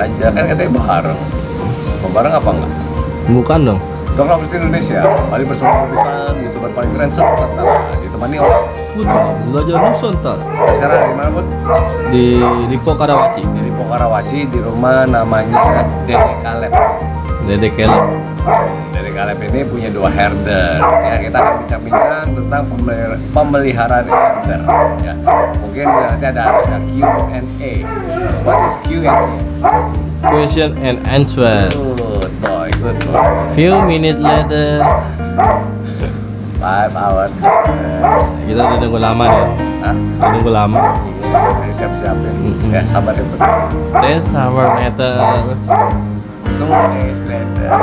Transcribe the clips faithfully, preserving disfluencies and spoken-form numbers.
aja, kan katanya bareng. Mau bareng apa enggak? Bukan dong. Dog Lovers Indonesia, mari bersama ratusan youtuber paling keren se-Nusantara, ditemani oleh Putra Belajar Nusantara. sekarang di mana Bud? Di Lipo Karawaci. Di Lipo Karawaci, di rumah namanya Dede Caleb. Dede Caleb. Dede Caleb ini punya dua herder. Ya, kita akan bincang-bincang tentang pemelihara- pemeliharaan herder. Ya, mungkin nanti ada ada Q and A. What is Q and A? Question and answer. Good boy, good boy. Few minutes later. Five hours. Kita udah nunggu lama nih. Hah? Udah nunggu lama. Ini siap-siapin. Mm-mm. Ya, sabar ya, Bud. Ten hour later. Two days later.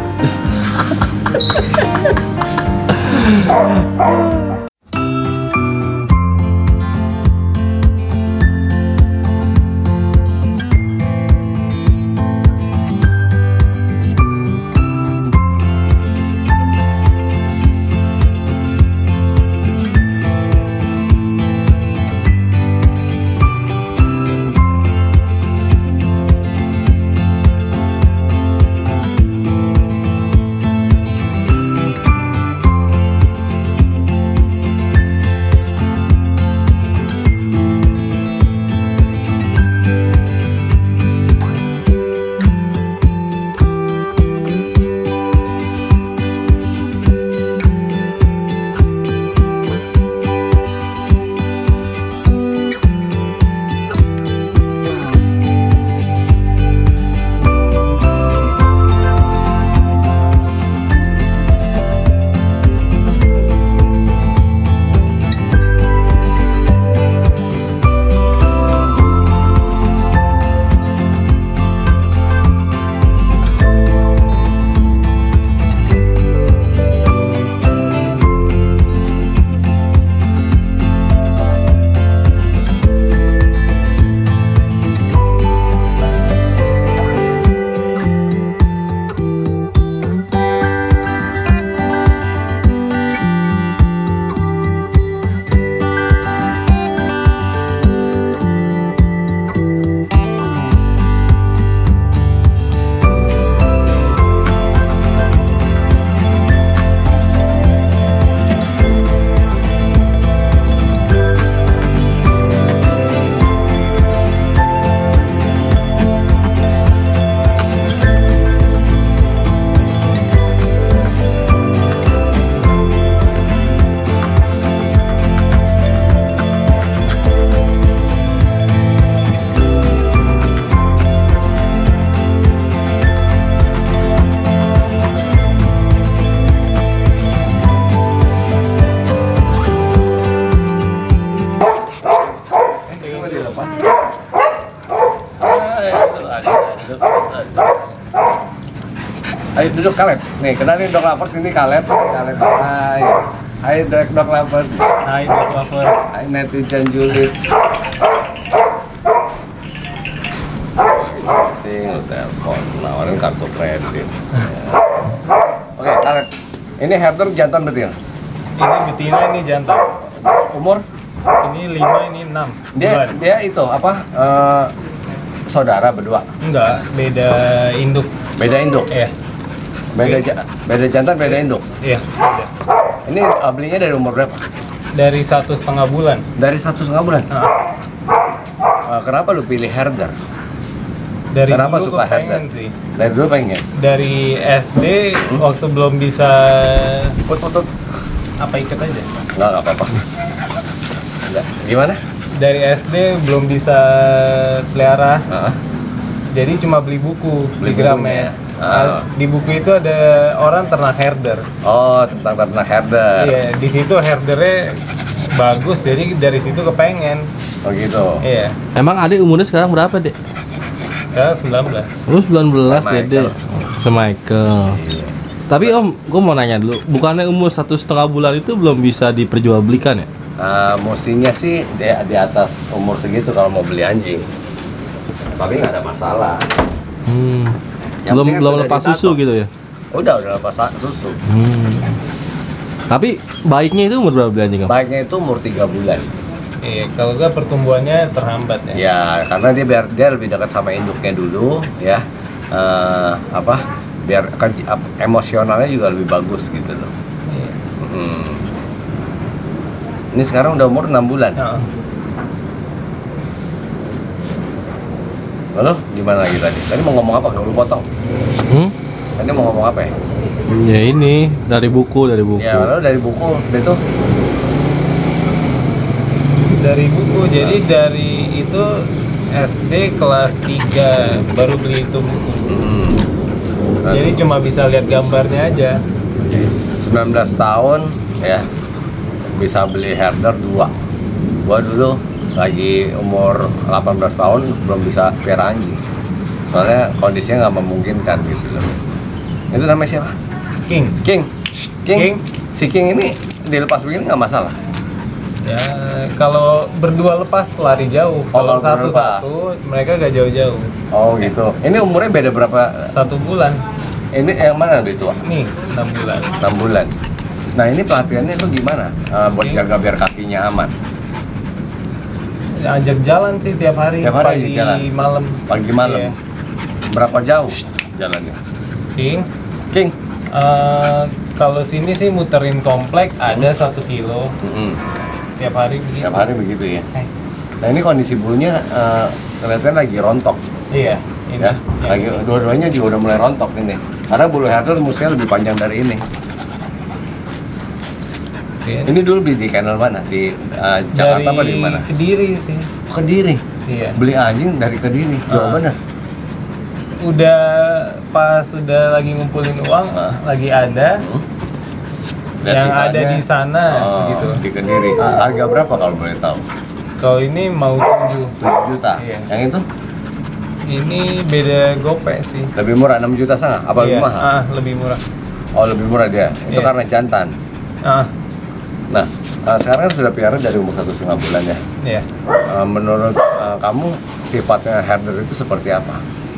Ayo duduk Caleb. Nih, kenalin Dog Lovers, ini Caleb. Caleb. Hai. Hai Dog Dog Lovers. Hai Dog Lovers. Hai netizen julid. Tinggal telepon, nawarin kartu kredit. Oke, Caleb. Ini herder jantan betina. Ini betina, ini jantan. Umur? Ini lima, ini enam. Dia dia itu apa? eh, saudara berdua. Enggak, beda induk. Beda induk. Iya. Beda ja- beda jantan, beda induk. Iya, beda. Ini uh, belinya dari umur berapa? Dari satu setengah bulan. Dari satu setengah bulan. Nah, Uh, kenapa lu pilih herder? dari Kenapa dulu suka kepengen herder? sih. Dari dulu pengen. Dari S D Hmm? waktu belum bisa Put put put. apa ikat aja. Enggak, enggak apa-apa. Enggak. Gimana? Dari S D belum bisa pelihara. Heeh. Jadi cuma beli buku Beli di Gramet. bukunya. Ah. Nah, di buku itu ada orang ternak herder. Oh, tentang ternak herder. Iya, di situ herdernya bagus, jadi dari situ kepengen. Oh gitu. Iya, Emang adik umurnya sekarang berapa, Dek? sekarang sembilan belas. Lu sembilan belas, Michael. Dede. Semichael. Iya. Tapi Om, gue mau nanya dulu, bukannya umur satu setengah bulan itu belum bisa diperjualbelikan ya? Uh, mestinya sih di, di atas umur segitu kalau mau beli anjing. Tapi nggak ada masalah. Hmm. Yang belum penting kan belum sudah lepas ditato. susu gitu ya? Udah, udah lepas sa- susu. Hmm. Tapi baiknya itu umur berapa bulan anjing, Om? Baiknya itu umur tiga bulan. Iya, kalau nggak pertumbuhannya terhambat ya. Ya, karena dia biar dia lebih dekat sama induknya dulu, ya. Eh, apa? Biar ke- ap- emosionalnya juga lebih bagus gitu loh. Iya. Hmm. Ini sekarang udah umur enam bulan. Nah, Lalu gimana lagi tadi? Tadi mau ngomong apa? Kalau lu potong. Hmm? Tadi mau ngomong apa ya? Ya ini dari buku dari buku. Ya, lalu dari buku itu dari buku, jadi dari itu S D kelas tiga baru beli itu buku. hmm. Nah, Jadi cuma bisa lihat gambarnya aja. sembilan belas tahun ya bisa beli herder dua. Gua dulu lagi umur delapan belas tahun belum bisa pelihara anjing. Soalnya kondisinya nggak memungkinkan gitu loh. Itu namanya siapa? King. King. King. King. Si King ini dilepas begini nggak masalah. Ya kalau berdua lepas lari jauh. Oh, Kalau kalau berdua satu-satu mereka gak jauh-jauh. Oh gitu. Ini umurnya beda berapa? Satu bulan. Ini yang mana lebih tua? Nih enam bulan. enam bulan. Nah ini pelatihannya lu gimana? Eh, buat King. jaga biar kakinya aman. Ajak jalan sih tiap hari. Tiap hari pagi ajak jalan? malam. Pagi malam. Iya. Berapa jauh jalannya? King. King. eh, kalau sini sih muterin komplek ada satu kilo Mm-mm. tiap hari begitu. Tiap hari begitu ya. Eh, Nah ini kondisi bulunya eh, kelihatan lagi rontok Iya. Ini. ya. Yang Lagi ini. dua-duanya juga udah mulai rontok ini. Karena bulu herder musuhnya lebih panjang dari ini. Oke. Ini dulu beli di channel mana? Di eh, Jakarta Dari apa di mana? Kediri sih. Kediri. Iya. Beli anjing dari Kediri. Jauh Ah. bener. Udah pas udah lagi ngumpulin uang, Ah. lagi ada Hmm. Dan yang sisanya, ada di sana oh, gitu. di Kediri. Ah. Harga berapa kalau boleh tahu? Kalau ini mau tujuh. tujuh juta. Iya. Yang itu Ini beda gope sih. lebih murah enam juta setengah. Apa lebih Iya. mahal? Ah, lebih murah. Oh lebih murah dia. Itu Iya. karena jantan. Ah, Nah eh, sekarang kan sudah piara dari umur satu setengah bulan ya. iya. Eh, menurut eh, kamu sifatnya herder itu seperti apa?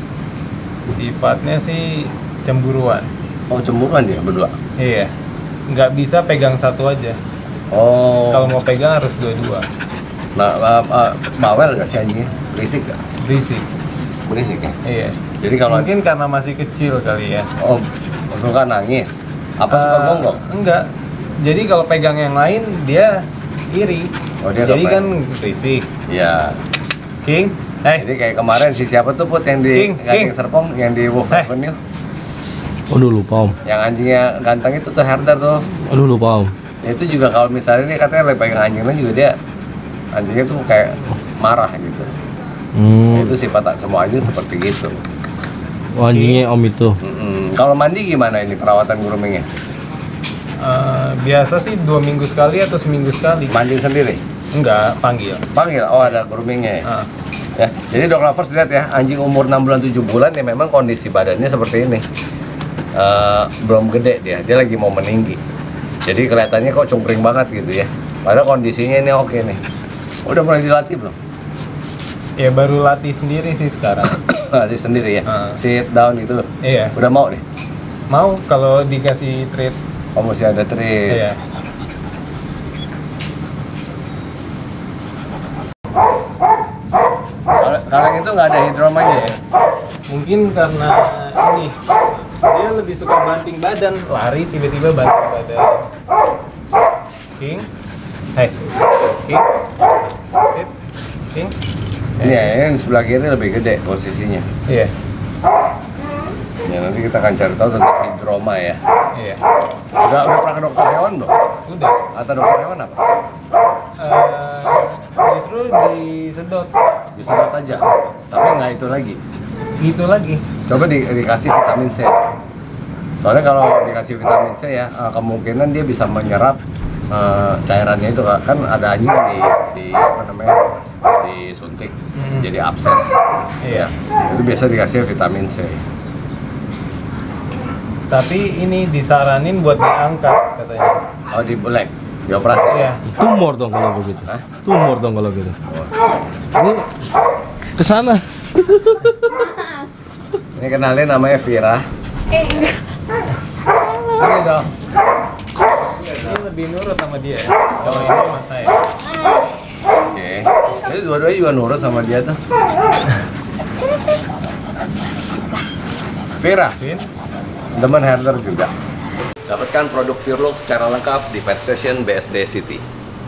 Sifatnya sih cemburuan. Oh cemburuan dia berdua. Iya. Nggak bisa pegang satu aja. Oh. Kalau mau pegang harus dua-dua. Nah eh, eh, bawel nggak sih anjingnya? Berisik nggak? Berisik. Berisik ya. Iya. Jadi kalau Mungkin karena masih kecil kali ya. oh suka nangis. Apa suka Eh, gonggong? Enggak. Jadi kalau pegang yang lain dia iri. Oh, dia Jadi nggak kan berisik. Iya. King, eh, Jadi kayak kemarin si siapa tuh Put yang di King, Gading King. Serpong yang di Wolf Eh. Avenue Aduh lupa om. yang anjingnya ganteng itu tuh herder tuh. Aduh lupa om. Ya, itu juga kalau misalnya dia katanya lagi pegang anjingnya juga dia anjingnya tuh kayak marah gitu. Hmm. Itu sifat tak semua anjing seperti gitu. Oh, anjingnya om itu. Mm-mm. Kalau mandi gimana ini perawatan groomingnya? eh, biasa sih dua minggu sekali atau seminggu sekali. Mandi sendiri? Enggak, panggil. Panggil? Oh ada groomingnya ya? Ah, Ya, jadi dok lovers lihat ya, anjing umur enam bulan tujuh bulan ya memang kondisi badannya seperti ini. Eh, belum gede dia, dia lagi mau meninggi. Jadi kelihatannya kok cungkring banget gitu ya. Padahal kondisinya ini oke nih. Udah mulai dilatih belum? ya baru latih sendiri sih sekarang. Latih sendiri ya. Ah. Sit down gitu. Iya. Udah mau deh. Mau kalau dikasih treat. Oh masih ada treat. Iya. Kalau kalau yang itu nggak ada hidromanya ya? Mungkin karena ini dia lebih suka banting badan, lari tiba-tiba banting badan. King, hey, King, sit, King. Ini ya, yang di sebelah kiri lebih gede posisinya. Iya, Ya nanti kita akan cari tahu tentang hidroma ya. iya, Udah udah pernah ke dokter hewan belum? udah. Atau dokter hewan apa? Eh, justru disedot, Disedot aja. Tapi nggak itu lagi. gitu lagi. Coba di, dikasih vitamin C. Soalnya kalau dikasih vitamin C ya, eh, kemungkinan dia bisa menyerap eh, cairannya itu Kak. Kan ada anjing di, di apa namanya disuntik Hmm. jadi abses. Iya. Itu biasa dikasih vitamin C. Tapi ini disaranin buat diangkat katanya. Oh di black, dioperasi. Iya. Tumor dong kalau begitu. Hah? Tumor dong kalau gitu. Oh. Ini ke sana. Ini kenalin namanya Vira. Ini dong. Ini lebih nurut sama dia ya. Kalau ini sama saya. Jadi dua-duanya juga nurut sama dia tuh. Vera, Vin, teman herder juga. Dapatkan produk Pure Look secara lengkap di Pet Station B S D City.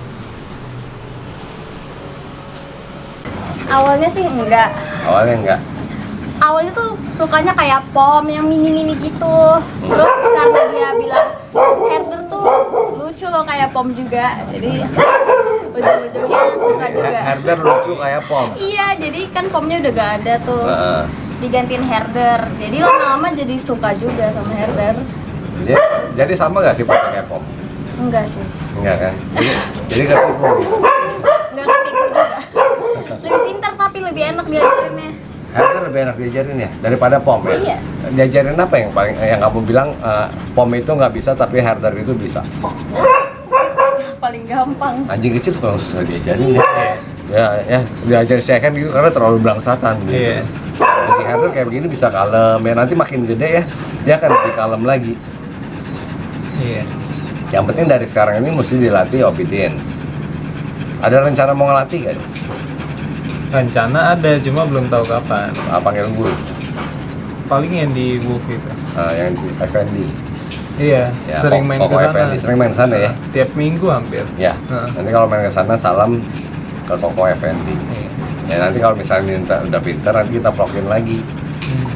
Awalnya sih enggak. Awalnya enggak. Awalnya tuh sukanya kayak pom yang mini-mini gitu. Terus karena dia bilang herder tuh lucu loh kayak pom juga. Jadi ujung-ujungnya suka juga. Herder lucu kayak pom. Iya, jadi kan pomnya udah gak ada tuh. Nah, Digantiin herder. Jadi lama-lama jadi suka juga sama herder. jadi, jadi sama nggak sih pakai pom? Enggak sih. Enggak kan? Jadi, jadi ketipu gitu. Enggak ketipu juga. Lebih pintar tapi lebih enak diajarinnya. Herder lebih enak diajarin ya daripada pom ya. Iya. Diajarin apa yang paling yang kamu bilang eh, pom itu nggak bisa tapi herder itu bisa? Paling gampang. Anjing kecil tuh kalau susah diajarin ya. Iya. Ya, ya diajarin second gitu karena terlalu belangsatan gitu. Iya. Anjing herder kayak begini bisa kalem ya, nanti makin gede ya dia akan lebih kalem lagi. Iya. Yang penting dari sekarang ini mesti dilatih obedience. Ada rencana mau ngelatih gak? Rencana ada, cuma belum tahu kapan. Ah, panggil guru, Paling yang di Wolf itu. ah, yang di F N D. Iya, Ya, sering Kok- main Koko ke F N D, sana. sering main ke sana ya? Tiap minggu hampir. Ya, Nah. nanti kalau main ke sana salam ke Koko F N D. Iya. Ya nanti kalau misalnya minta udah pinter nanti kita vlogin lagi. Hmm.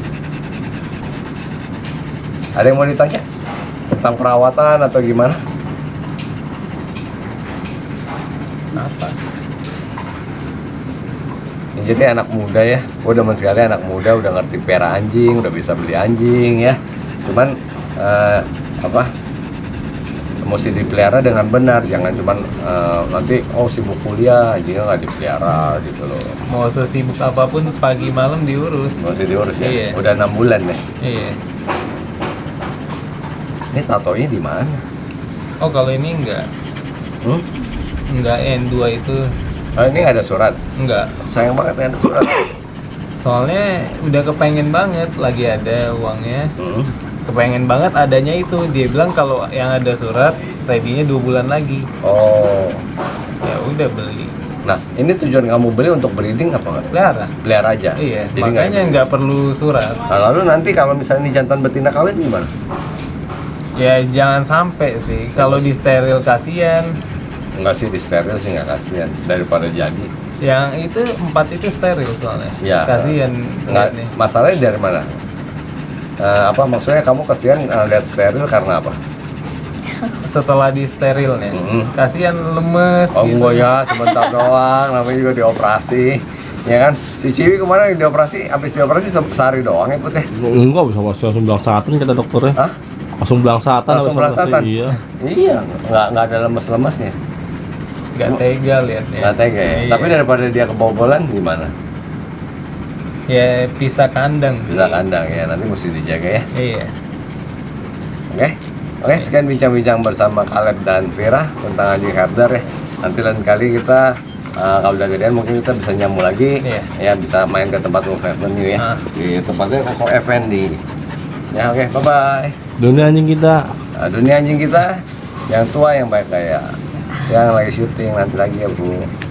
Ada yang mau ditanya tentang perawatan atau gimana? Apa? Ya, jadi anak muda ya, gue demen sekali anak muda udah ngerti pera anjing, udah bisa beli anjing ya. Cuman eh, apa? Mesti dipelihara dengan benar, jangan cuman eh, nanti oh sibuk kuliah anjingnya nggak dipelihara gitu loh. Mau sesibuk apapun pagi malam diurus. Mesti diurus ya. Iya. Udah enam bulan ya. Iya. Ini tatonya di mana? Oh kalau ini enggak, Hmm? enggak N dua itu Oh, ini nggak ada surat. enggak. Sayang banget nggak ada surat. Soalnya udah kepengen banget lagi ada uangnya. Hmm. Kepengen banget adanya itu. Dia bilang kalau yang ada surat ready-nya dua bulan lagi. Oh. Ya udah beli. Nah, ini tujuan kamu beli untuk breeding apa nggak? Pelihara. Pelihara aja. Iya, Jadi makanya nggak- nggak perlu surat. Nah, lalu nanti kalau misalnya ini jantan betina kawin gimana? Ya jangan sampai sih. Kalau di steril kasihan. Enggak sih, di steril sih nggak kasihan daripada jadi. Yang itu empat itu steril soalnya. Ya. Kasihan Nggak, liatnya. masalahnya dari mana? Eh, apa maksudnya kamu kasihan eh, lihat steril karena apa? Setelah di sterilnya, Mhm. kasihan lemes. Oh gitu. enggak ya, sebentar doang, namanya juga dioperasi. Ya kan? Si Ciwi kemarin dioperasi, habis dioperasi se- sehari doang ya Putih. Enggak bisa langsung belangsatan kata dokternya. Hah? Langsung belangsatan. Langsung habis operasi. belangsatan? Iya. Iya, nggak nggak ada lemes-lemesnya. Nggak tega liatnya. Nggak tega ya? Iya. Tapi daripada dia kebobolan gimana? Ya pisah kandang. sih. Bisa kandang ya, nanti mesti dijaga ya. Iya. Oke, oke sekian bincang-bincang bersama Caleb dan Vera tentang anjing herder ya. Nanti lain kali kita uh, kalau udah gedean mungkin kita bisa nyambung lagi. Iya. Ya bisa main ke tempat Wolf Avenue ya. Ah. Di tempatnya Koko F N D. Ya oke, bye bye. Dunia anjing kita. Nah, dunia anjing kita yang tua yang baik kayak yang lagi syuting nanti lagi ya Bu.